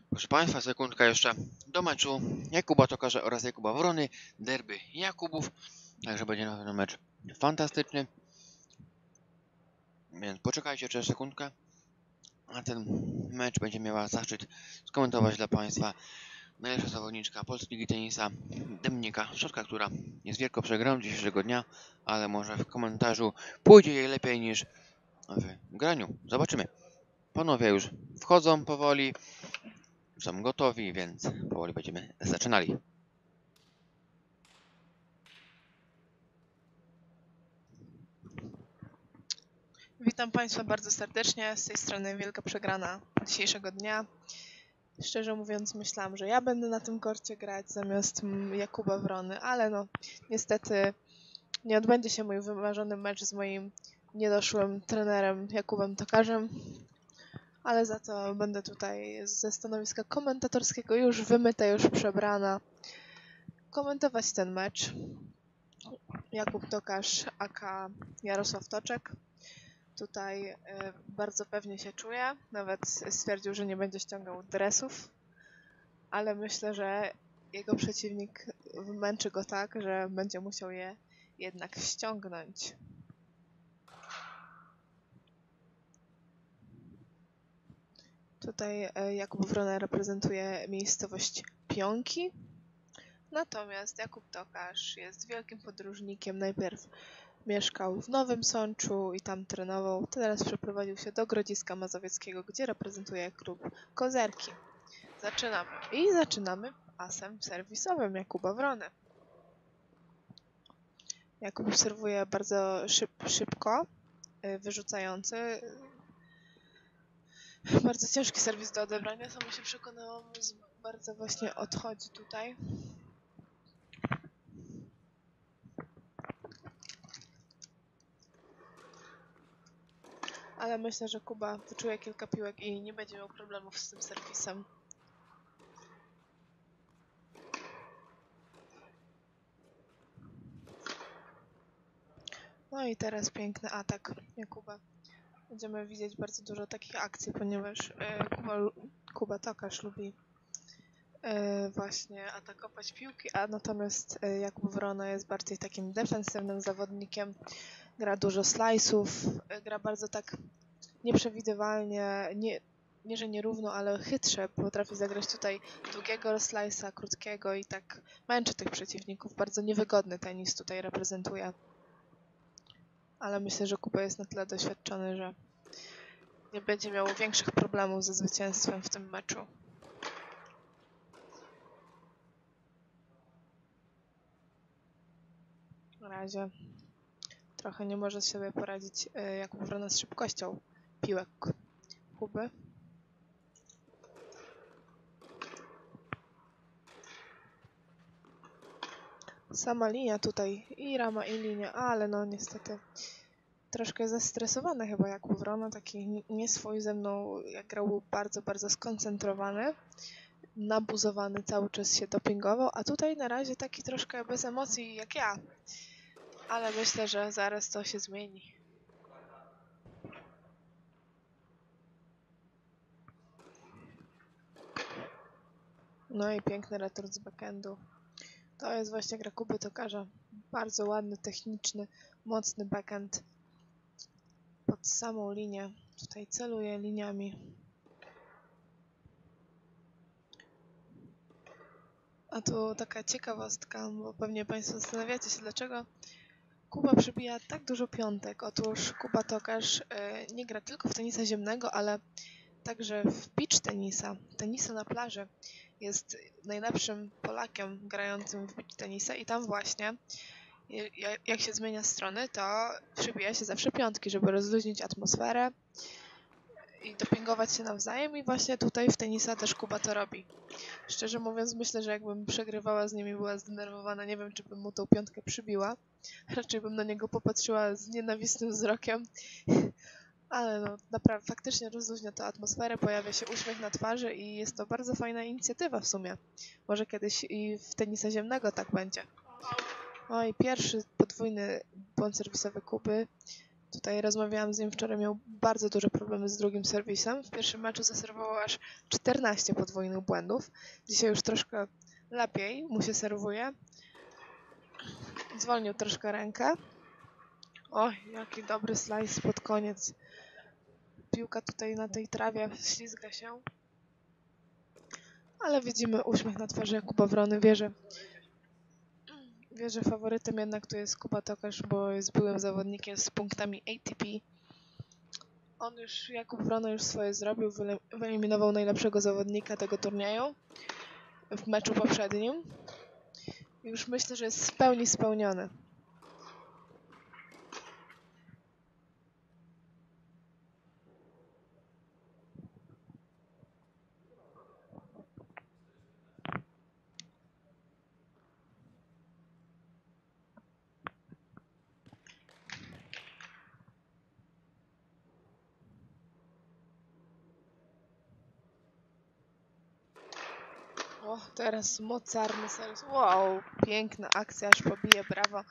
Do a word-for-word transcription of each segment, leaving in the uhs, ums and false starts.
Proszę Państwa, sekundka jeszcze do meczu Jakuba Tokarza oraz Jakuba Wrony, derby Jakubów, także będzie na pewno mecz fantastyczny, więc poczekajcie jeszcze sekundkę, a ten mecz będzie miała zaszczyt skomentować dla Państwa najlepsza zawodniczka Polskiej Ligi Tenisa, Dominika Szotka, która jest wielką przegraną dzisiejszego dnia, ale może w komentarzu pójdzie jej lepiej niż w graniu. Zobaczymy. Panowie już wchodzą powoli, są gotowi, więc powoli będziemy zaczynali. Witam Państwa bardzo serdecznie, z tej strony wielka przegrana dzisiejszego dnia. Szczerze mówiąc myślałam, że ja będę na tym korcie grać zamiast Jakuba Wrony, ale no niestety nie odbędzie się mój wymarzony mecz z moim niedoszłym trenerem Jakubem Tokarzem, ale za to będę tutaj ze stanowiska komentatorskiego już wymyta, już przebrana, komentować ten mecz. Jakub Tokarz aka Jarosław Toczek. Tutaj y, bardzo pewnie się czuje, nawet stwierdził, że nie będzie ściągał dresów, ale myślę, że jego przeciwnik męczy go tak, że będzie musiał je jednak ściągnąć. Tutaj y, Jakub Wrona reprezentuje miejscowość Pionki, natomiast Jakub Tokarz jest wielkim podróżnikiem. Najpierw mieszkał w Nowym Sączu i tam trenował. Teraz przeprowadził się do Grodziska Mazowieckiego, gdzie reprezentuje klub Kozerki. Zaczynamy. I zaczynamy asem serwisowym Jakuba Wrony. Jakub serwuje bardzo szyb, szybko, wyrzucający. Bardzo ciężki serwis do odebrania, samo się przekonałam, bardzo właśnie odchodzi tutaj. Ale myślę, że Kuba wyczuje kilka piłek i nie będzie miał problemów z tym serwisem. No i teraz piękny atak Jakuba. Będziemy widzieć bardzo dużo takich akcji, ponieważ e, Kuba, Kuba Tokarz lubi e, właśnie atakować piłki, a natomiast e, Jakub Wrona jest bardziej takim defensywnym zawodnikiem. Gra dużo slice'ów, e, gra bardzo tak nieprzewidywalnie, nie, nie że nierówno, ale chytrze. Potrafi zagrać tutaj długiego slice'a, krótkiego i tak męczy tych przeciwników. Bardzo niewygodny tenis tutaj reprezentuje. Ale myślę, że Kuba jest na tyle doświadczony, że nie będzie miał większych problemów ze zwycięstwem w tym meczu. Na razie trochę nie może sobie poradzić Jakub Wrona z szybkością piłek Kuby. Sama linia tutaj i rama i linia, ale no niestety troszkę zestresowany chyba Jakub Wrona, taki nieswój ze mną, jak grał, był bardzo, bardzo skoncentrowany, nabuzowany, cały czas się dopingował, a tutaj na razie taki troszkę bez emocji jak ja, ale myślę, że zaraz to się zmieni. No i piękny return z backhandu. To jest właśnie gra Kuby Tokarza. Bardzo ładny, techniczny, mocny backhand pod samą linię. Tutaj celuje liniami. A tu taka ciekawostka, bo pewnie Państwo zastanawiacie się, dlaczego Kuba przybija tak dużo piątek. Otóż Kuba Tokarz yy, nie gra tylko w tenisa ziemnego, ale także w beach tenisa, tenisa na plaży. Jest najlepszym Polakiem grającym w beach tenisa i tam właśnie, jak się zmienia strony, to przybija się zawsze piątki, żeby rozluźnić atmosferę i dopingować się nawzajem, i właśnie tutaj w tenisa też Kuba to robi. Szczerze mówiąc, myślę, że jakbym przegrywała z nim i była zdenerwowana, nie wiem, czy bym mu tą piątkę przybiła. Raczej bym na niego popatrzyła z nienawistnym wzrokiem. Ale no, naprawdę, faktycznie rozluźnia to atmosferę, pojawia się uśmiech na twarzy i jest to bardzo fajna inicjatywa w sumie. Może kiedyś i w tenisa ziemnego tak będzie. No i pierwszy podwójny błąd serwisowy Kuby. Tutaj rozmawiałam z nim wczoraj, miał bardzo duże problemy z drugim serwisem. W pierwszym meczu zaserwował aż czternaście podwójnych błędów. Dzisiaj już troszkę lepiej mu się serwuje. Zwolnił troszkę rękę. Oj, jaki dobry slice pod koniec. Piłka tutaj na tej trawie ślizga się. Ale widzimy uśmiech na twarzy Jakuba Wrony. Wie, że, wie, że faworytem jednak tu jest Kuba Tokarz, bo jest byłym zawodnikiem z punktami A T P. On już, Jakub Wrona już swoje zrobił, wyeliminował najlepszego zawodnika tego turnieju w meczu poprzednim. Już myślę, że jest w pełni spełniony. O, teraz mocarny serwis. Wow, piękna akcja, aż pobije, brawo.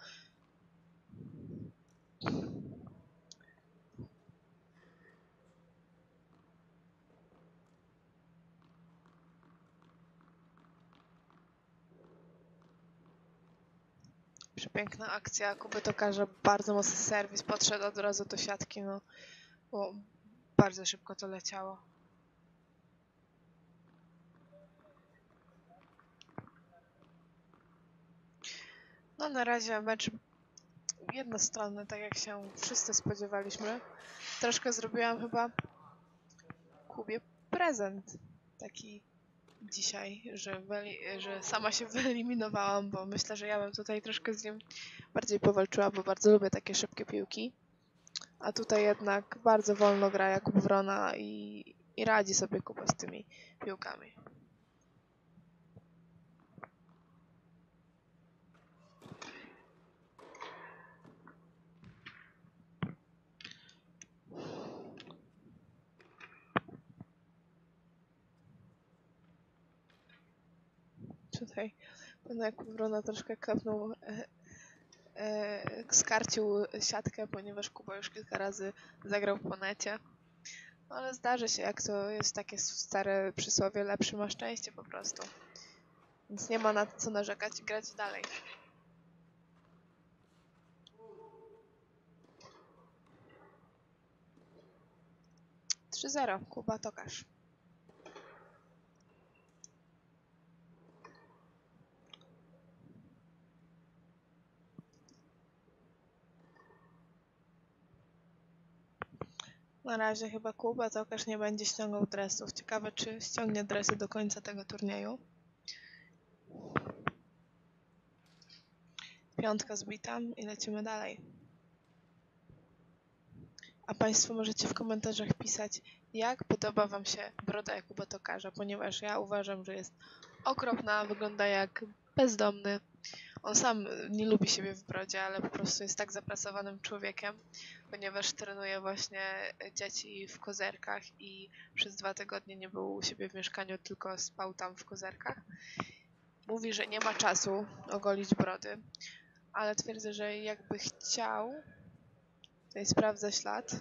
Przepiękna akcja Kuby Tokarza, bardzo mocny serwis, podszedł od razu do siatki, no, bo bardzo szybko to leciało. No na razie mecz jednostronny, tak jak się wszyscy spodziewaliśmy. Troszkę zrobiłam chyba Kubie prezent taki dzisiaj, że, że sama się wyeliminowałam, bo myślę, że ja bym tutaj troszkę z nim bardziej powalczyła, bo bardzo lubię takie szybkie piłki. A tutaj jednak bardzo wolno gra Jakub Wrona i, i radzi sobie Kuba z tymi piłkami. Tutaj pan Jakub Wrona troszkę kapnął, e, e, skarcił siatkę, ponieważ Kuba już kilka razy zagrał po necie. No ale zdarzy się, jak to jest takie stare przysłowie, lepszy ma szczęście po prostu. Więc nie ma na co narzekać i grać dalej. trzy zero, Kuba Tokarz. Na razie chyba Kuba Tokarz nie będzie ściągał dresów. Ciekawe, czy ściągnie dresy do końca tego turnieju. Piątka zbita i lecimy dalej. A Państwo możecie w komentarzach pisać, jak podoba Wam się broda Jakuba Tokarza, ponieważ ja uważam, że jest okropna, wygląda jak bezdomny. On sam nie lubi siebie w brodzie, ale po prostu jest tak zapracowanym człowiekiem, ponieważ trenuje właśnie dzieci w Kozerkach i przez dwa tygodnie nie był u siebie w mieszkaniu, tylko spał tam w Kozerkach. Mówi, że nie ma czasu ogolić brody, ale twierdzę, że jakby chciał, tutaj sprawdzę ślad.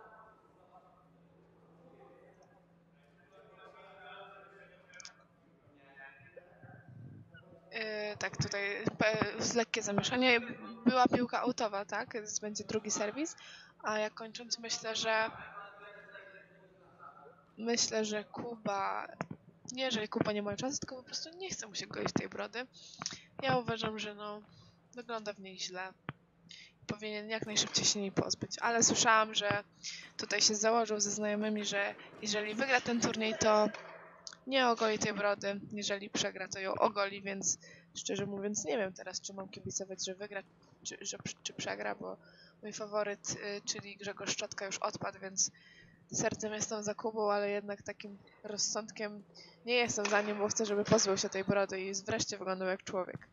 Yy, tak, tutaj z lekkie zamieszanie. Była piłka autowa, tak? Więc będzie drugi serwis. A jak kończąc, myślę, że myślę, że Kuba, nie jeżeli Kuba nie ma czasu, tylko po prostu nie chce mu się goić tej brody. Ja uważam, że no, wygląda w niej źle. Powinien jak najszybciej się jej pozbyć. Ale słyszałam, że tutaj się założył ze znajomymi, że jeżeli wygra ten turniej, to nie ogoli tej brody. Jeżeli przegra, to ją ogoli, więc szczerze mówiąc nie wiem teraz, czy mam kibicować, że wygra, czy, że, czy przegra, bo mój faworyt, y, czyli Grzegorz Szczotka, już odpadł, więc sercem jestem za Kubą, ale jednak takim rozsądkiem nie jestem za nim, bo chcę, żeby pozbył się tej brody i wreszcie wyglądał jak człowiek.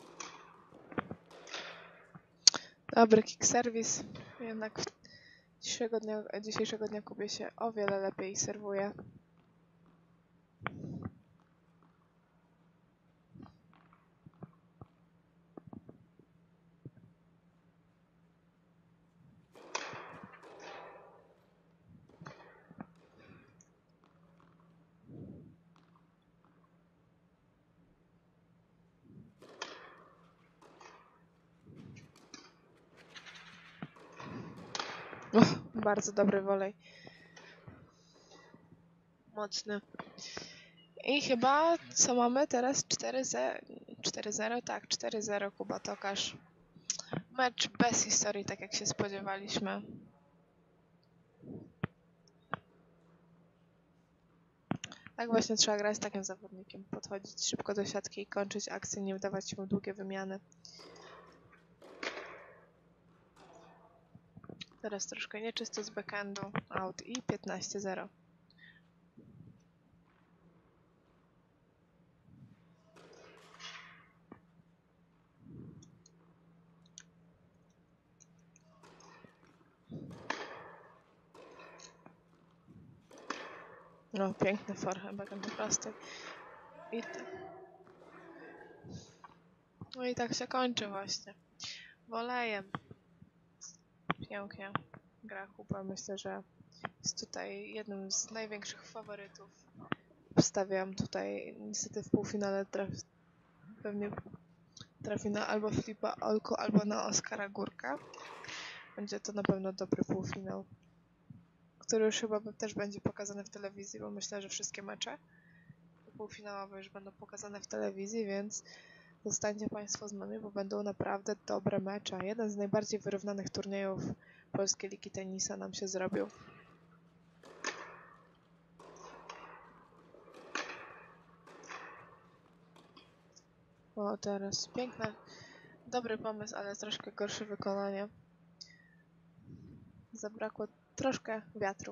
Dobry kick service, jednak dzisiejszego dnia, dzisiejszego dnia Kubie się o wiele lepiej serwuje. Uch, bardzo dobry wolej. Mocny. I chyba co mamy teraz? cztery zero? Tak, cztery zero Kuba Tokarz. Mecz bez historii, tak jak się spodziewaliśmy. Tak właśnie trzeba grać z takim zawodnikiem. Podchodzić szybko do siatki i kończyć akcję, nie wdawać mu długie wymiany. Teraz troszkę nieczysto z backhandu. Out i piętnaście zero. No, piękny forehand, backhand prosty. I t- no i tak się kończy właśnie. Wolejem. Pięknie gra Kuba. Myślę, że jest tutaj jednym z największych faworytów. Wstawiam tutaj niestety w półfinale traf, pewnie trafi na albo Filipa Olko, albo na Oskara Górka. Będzie to na pewno dobry półfinał, który już chyba też będzie pokazany w telewizji, bo myślę, że wszystkie mecze półfinałowe już będą pokazane w telewizji, więc zostańcie Państwo z nami, bo będą naprawdę dobre mecze. Jeden z najbardziej wyrównanych turniejów Polskiej Ligi Tenisa nam się zrobił. O, teraz piękne, dobry pomysł, ale troszkę gorsze wykonanie. Zabrakło troszkę wiatru.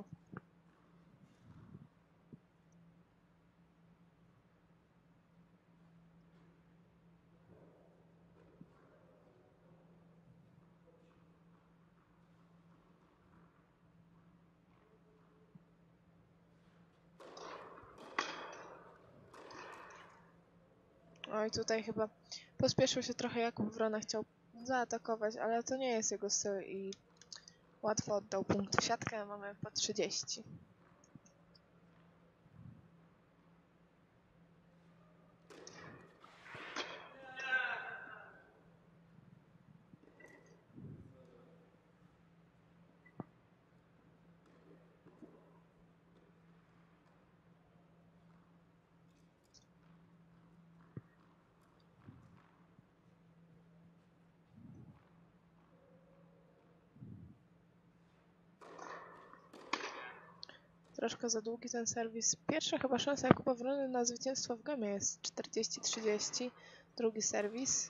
Oj, tutaj chyba pospieszył się trochę Jakub Wrona, chciał zaatakować, ale to nie jest jego styl i łatwo oddał punkt w siatkę, mamy po trzydzieści. Troszkę za długi ten serwis. Pierwsza chyba szansa Jakuba Wrony na zwycięstwo w gemie jest czterdzieści trzydzieści. Drugi serwis.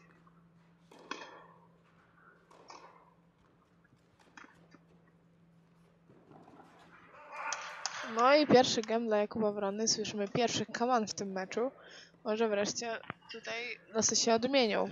No i pierwszy gem dla Jakuba Wrony. Słyszymy pierwszy kaman w tym meczu. Może wreszcie tutaj losy się odmienią.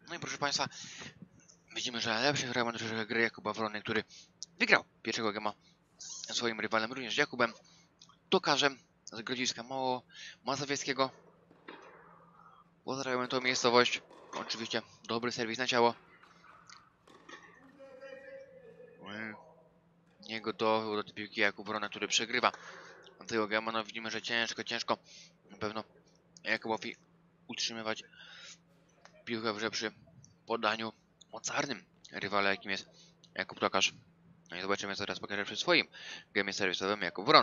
No i proszę Państwa, widzimy, że lepszy fragment troszeczkę gry Jakuba Wrony, który wygrał pierwszego gema swoim rywalem, również Jakubem Tokarzem z Grodziska Mało Mazowieckiego. Pozdrawiamy tą miejscowość. Oczywiście dobry serwis na ciało. Nie gotowy do tej piłki Jakub Wrona, który przegrywa tego gema. No widzimy, że ciężko, ciężko na pewno Jakubowi utrzymywać piłkę w grze przy podaniu mocarnym rywala, jakim jest Jakub Tokarz. No i zobaczymy, co teraz pokaże przy swoim gemie serwisowym Jakub Wron.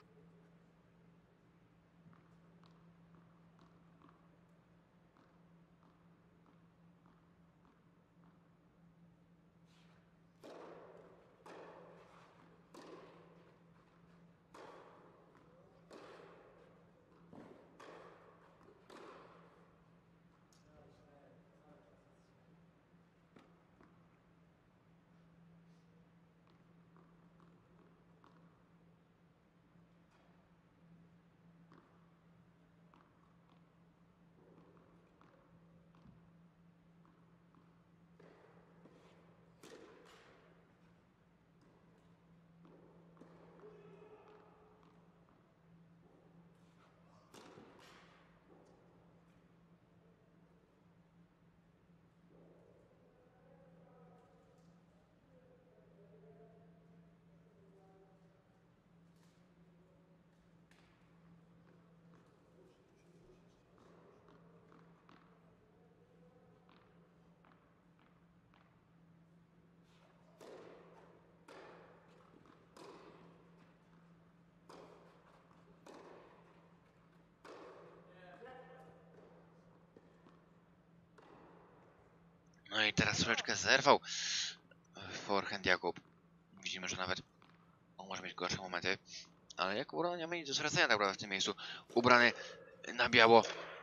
No i teraz troszeczkę zerwał forehand Jakub. Widzimy, że nawet on może mieć gorsze momenty, ale Jakub Wron nie ma nic do stracenia tak naprawdę w tym miejscu. Ubrany na biało.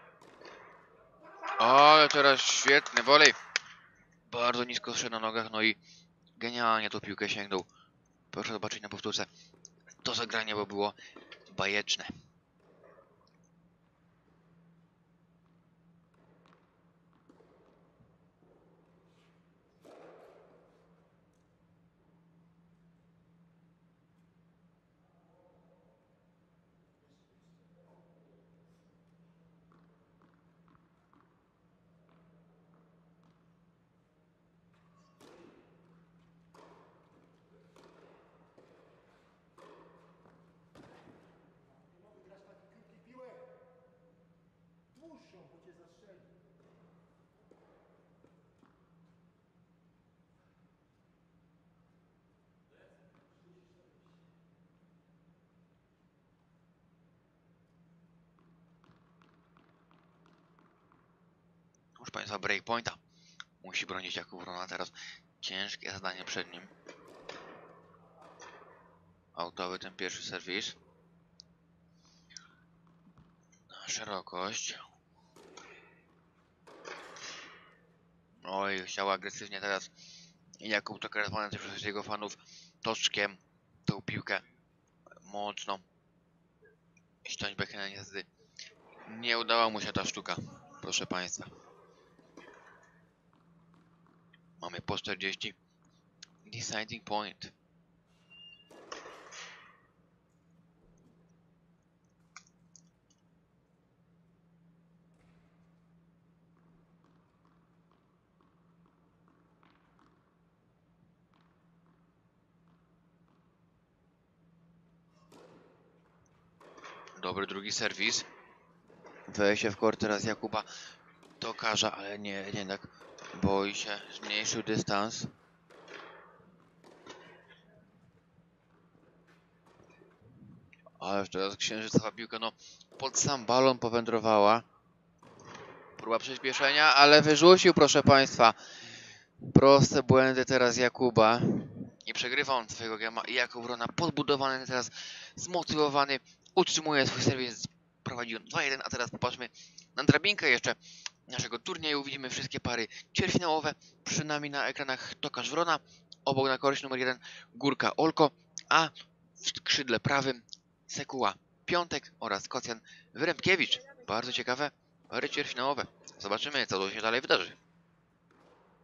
Ale teraz świetny volej. Bardzo nisko szedł na nogach, no i genialnie tą piłkę sięgnął. Proszę zobaczyć na powtórce to zagranie, bo było bajeczne. Proszę Państwa, breakpointa musi bronić Jakub Wrona teraz. Ciężkie zadanie przed nim. Autowy ten pierwszy serwis. Na szerokość. Oj, chciał agresywnie teraz Jakub Tokar, zwany też przez jego fanów toczkiem, tą piłkę mocno ściąć backhandem. Niestety nie udała mu się ta sztuka, proszę Państwa. Mamy po czterdzieści. Deciding point. Dobry drugi serwis. Wejście w kort teraz Jakuba Tokarza, ale nie, nie tak. Boi się, zmniejszył dystans. Ależ teraz księżycowa piłka, no pod sam balon powędrowała. Próba przyspieszenia, ale wyrzucił, proszę Państwa. Proste błędy teraz Jakuba. Nie przegrywa on swojego gema i Jakub Wrona podbudowany teraz, zmotywowany, utrzymuje swój serwis. Prowadzi on dwa jeden, a teraz popatrzmy na drabinkę jeszcze naszego turnieju. Widzimy wszystkie pary ćwierćfinałowe. Przy nami na ekranach Tokarz Wrona, obok na koryś numer jeden Górka Olko, a w skrzydle prawym Sekuła Piątek oraz Kocjan Wyrębkiewicz. Bardzo ciekawe pary ćwierćfinałowe. Zobaczymy, co tu się dalej wydarzy.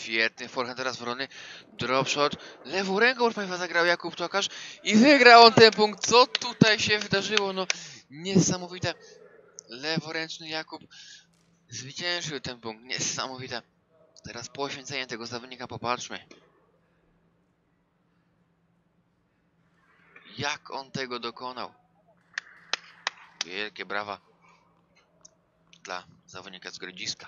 Świetny forehand teraz Wrony. Drop shot. Lewą ręką, proszę Państwa, zagrał Jakub Tokarz i wygrał on ten punkt. Co tutaj się wydarzyło? No niesamowite. Leworęczny Jakub zwyciężył ten punkt. Niesamowite. Teraz poświęcenie tego zawodnika, popatrzmy. Jak on tego dokonał. Wielkie brawa dla zawodnika z Grodziska.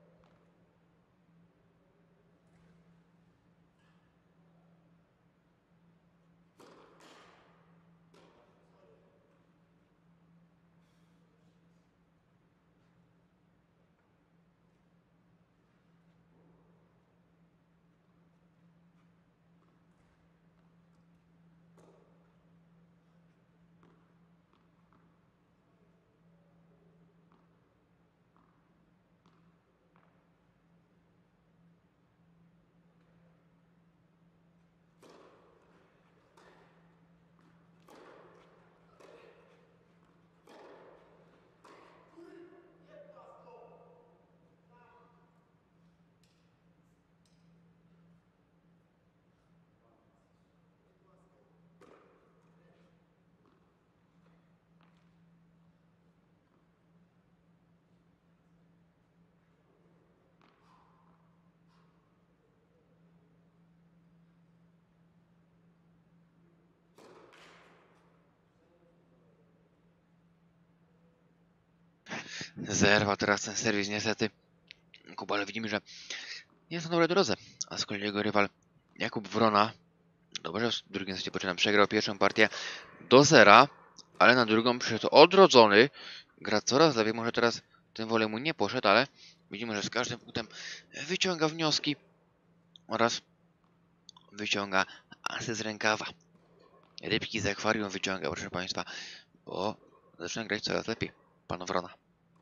Zerwał teraz ten serwis niestety Kuba, ale widzimy, że jest na dobrej drodze. A z kolei jego rywal Jakub Wrona, dobrze, w drugim secie poczynam, przegrał pierwszą partię do zera, ale na drugą przyszedł odrodzony. Gra coraz lepiej, może teraz ten wolej mu nie poszedł, ale widzimy, że z każdym punktem wyciąga wnioski oraz wyciąga asy z rękawa. Rybki z akwarium wyciąga, proszę Państwa, bo zaczyna grać coraz lepiej pan Wrona.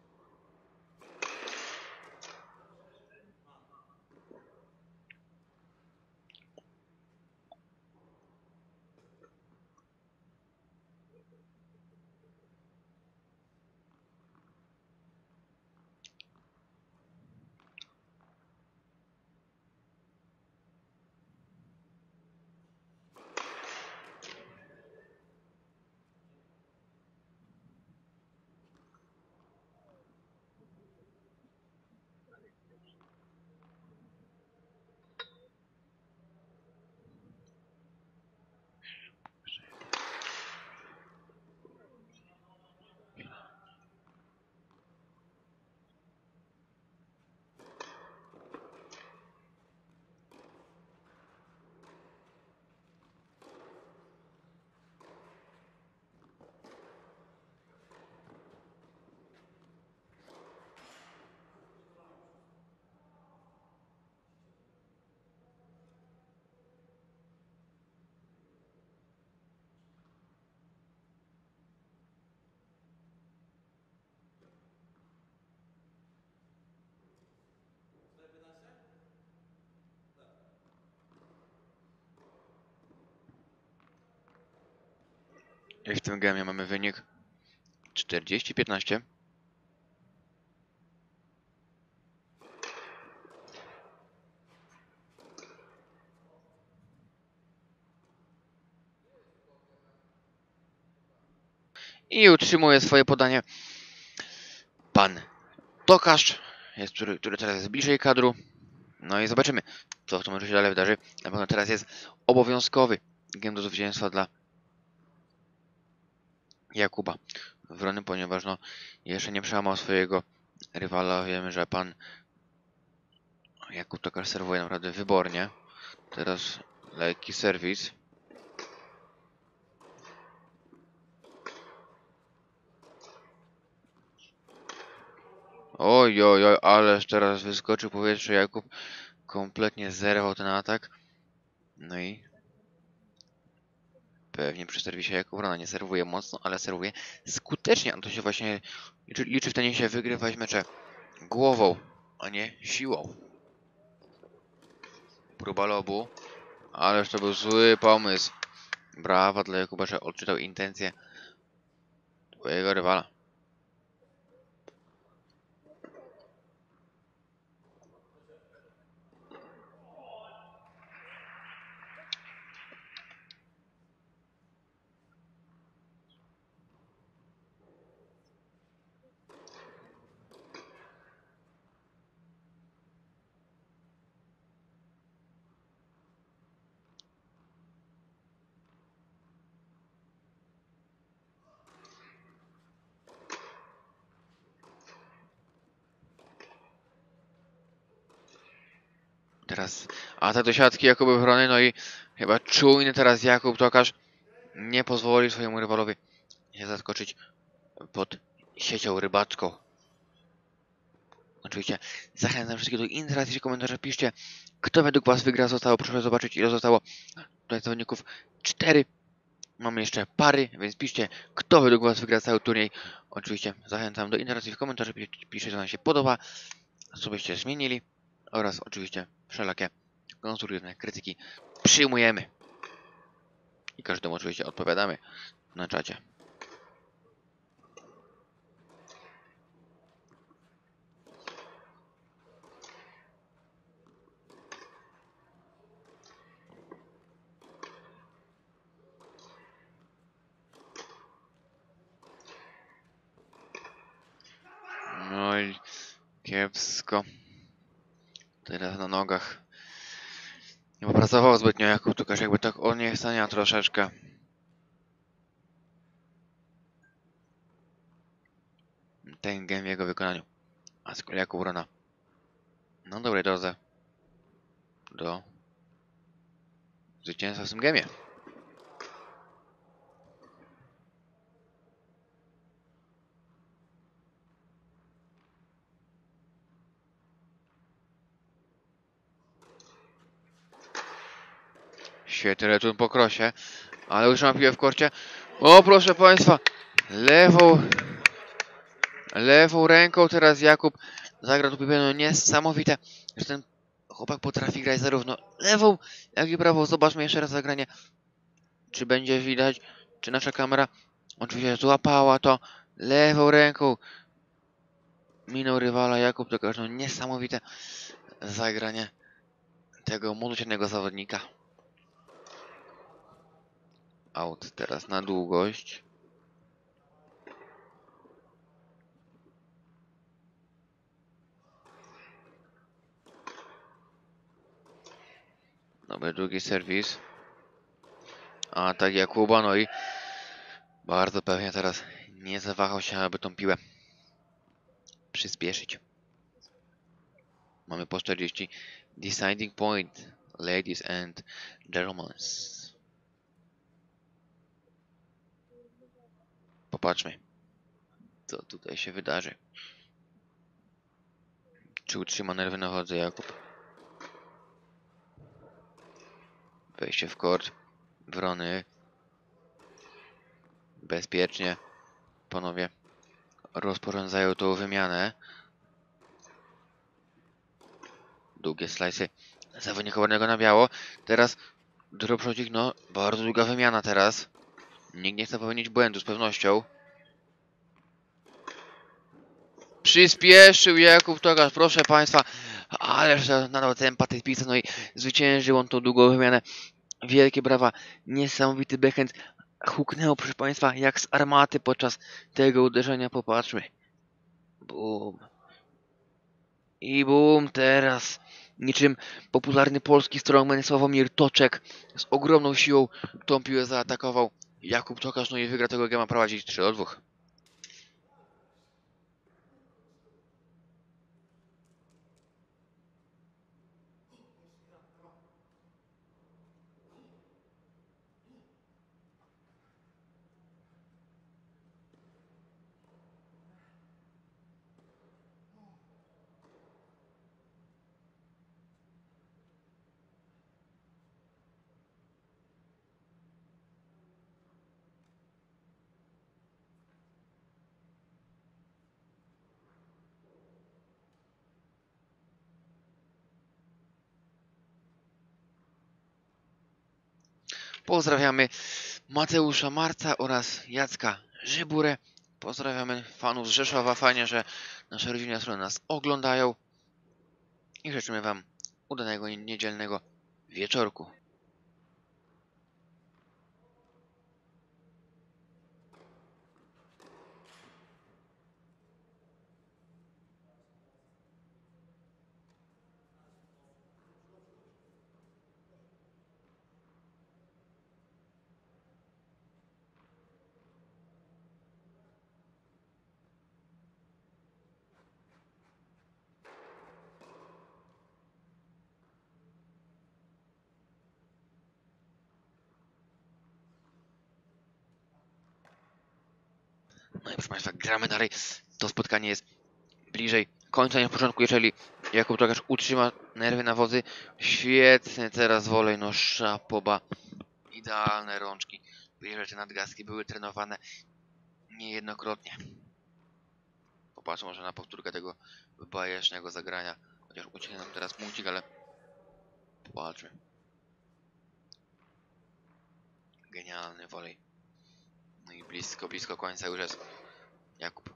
I w tym gemie mamy wynik czterdzieści piętnaście. I utrzymuje swoje podanie pan Tokarz, jest, który, który teraz jest bliżej kadru. No i zobaczymy, co w tym może się dalej wydarzy. Na pewno teraz jest obowiązkowy gem do zwycięstwa dla Jakuba Wrony, ponieważ no, jeszcze nie przełamał swojego rywala. Wiemy, że pan Jakub Tokarz serwuje naprawdę wybornie. Teraz lekki serwis. Oj, oj, oj, ależ teraz wyskoczył powietrze Jakub. Kompletnie zerwał ten atak. No i pewnie przy serwisie Jakub Wrona nie serwuje mocno, ale serwuje skutecznie. A to się właśnie liczy, liczy w tenisie wygrywać mecze głową, a nie siłą. Próba lobu. Ależ to był zły pomysł. Brawa dla Jakuba, że odczytał intencje twojego rywala. teraz atak do siatki Jakuba Wrony, no i chyba czujny teraz Jakub Tokarz nie pozwoli swojemu rywalowi się zaskoczyć pod siecią rybacką. Oczywiście zachęcam wszystkich do interakcji w komentarzach. Piszcie, kto według was wygra. Zostało, proszę zobaczyć, ile zostało tutaj zawodników. Cztery. Mamy jeszcze pary, więc piszcie, kto według was wygra cały turniej. Oczywiście zachęcam do interakcji w komentarzach. Piszcie, co wam się podoba, co byście zmienili. Oraz oczywiście wszelakie konstruktywne krytyki przyjmujemy. I każdemu oczywiście odpowiadamy na czacie. No i kiepsko. Teraz na nogach. Nie popracował zbytnio Jakub Tokarz, jakby tak oniechcenia troszeczkę. Ten game w jego wykonaniu. A z kolei Jakub Wrona na dobrej drodze do zwycięstwa w tym game'ie. Świetny return po krosie, ale już ma piłę w korcie. O, proszę państwa, lewą, lewą ręką teraz Jakub zagra tu piłę, no niesamowite, że ten chłopak potrafi grać zarówno lewą, jak i prawą. Zobaczmy jeszcze raz zagranie, czy będzie widać, czy nasza kamera oczywiście złapała to lewą ręką. Minął rywala Jakub Tokarz, no niesamowite zagranie tego młodocianego zawodnika. Out teraz na długość. Dobry długi serwis. Atak Jakuba, no i bardzo pewnie teraz nie zawahał się, aby tą piłę przyspieszyć. Mamy po czterdzieści. Deciding point, ladies and gentlemen. Popatrzmy, co tutaj się wydarzy. Czy utrzyma nerwy na wodze Jakub? Wejście w kort. Wrony. Bezpiecznie. Panowie rozporządzają tą wymianę. Długie slajsy zawodnika ładnego na biało. Teraz dropshotик, no bardzo długa wymiana teraz. Nikt nie chce popełnić błędu z pewnością. Przyspieszył Jakub Tokarz, proszę państwa. Ależ nadał tempa tej piłce, no i zwyciężył on tą długą wymianę. Wielkie brawa, niesamowity backhand. Huknęło, proszę państwa, jak z armaty podczas tego uderzenia. Popatrzmy. Bum. I bum, teraz niczym popularny polski strongman Sławomir Toczek z ogromną siłą tą piłę zaatakował. Jakub Tokarz, no i wygra tego gema, prowadzić trzy do dwóch. Pozdrawiamy Mateusza Marca oraz Jacka Żyburę. Pozdrawiamy fanów z Rzeszowa. Fajnie, że nasze rodzinne strony nas oglądają. I życzymy wam udanego niedzielnego wieczorku. No i proszę Państwa, gramy dalej. To spotkanie jest bliżej końca niż w początku, jeżeli Jakub Tokarz utrzyma nerwy na wodzy. Świetny teraz wolej, no szapoba. Idealne rączki. Wierzę, że te nadgarstki były trenowane niejednokrotnie. Popatrzmy może na powtórkę tego bajecznego zagrania. Chociaż ucieknie nam teraz punkcik, ale popatrzmy. Genialny wolej. No i blisko, blisko końca już jest Jakub.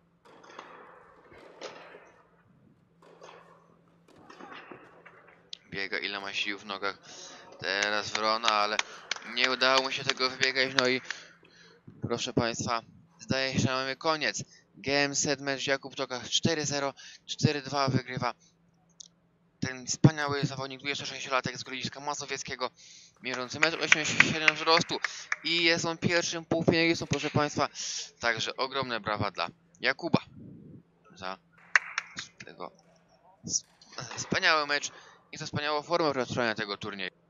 Biega, ile ma sił w nogach. Teraz Wrona, ale nie udało mu się tego wybiegać. No i proszę Państwa, zdaje się, że mamy koniec. Game set match Jakub Tokach cztery zero, cztery dwa wygrywa ten wspaniały zawodnik, dwudziestosześciolatek z Grodziska Mazowieckiego, mierzący metr osiemdziesiąt siedem wzrostu i jest on pierwszym półfinalistą, proszę Państwa. Także ogromne brawa dla Jakuba za tego wspaniały mecz i za wspaniałą formę rozpoczynania tego turnieju.